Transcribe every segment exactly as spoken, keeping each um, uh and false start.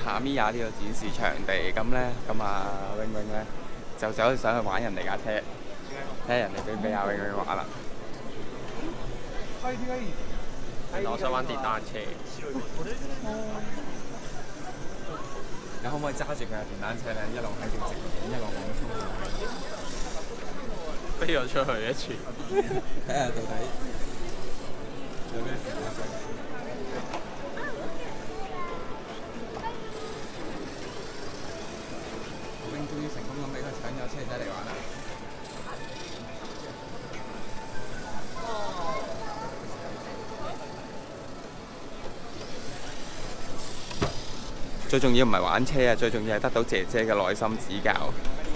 塔米亞呢個展示場地，咁咧咁啊永永咧就走去想去玩人哋架車，睇下人哋俾唔俾阿永永玩啦。 我想玩電單車。 你可唔可以揸住佢架電單車咧，一路喺度直片，一路咁衝？ 飛咗出去一次， 睇下到底有咩事發生。永終於成功咁俾佢搶咗車仔嚟玩啦！最重要唔係玩車啊，最重要係得到姐姐嘅耐心指教。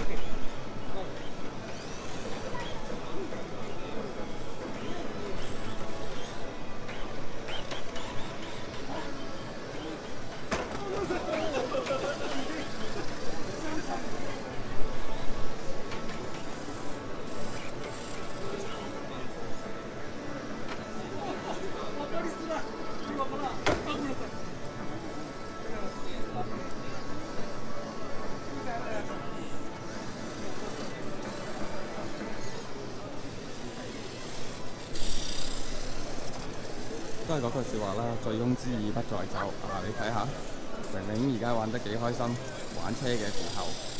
都係嗰句説話啦，醉翁之意不在酒。嗱，你睇下，明明而家玩得幾開心，玩車嘅時候。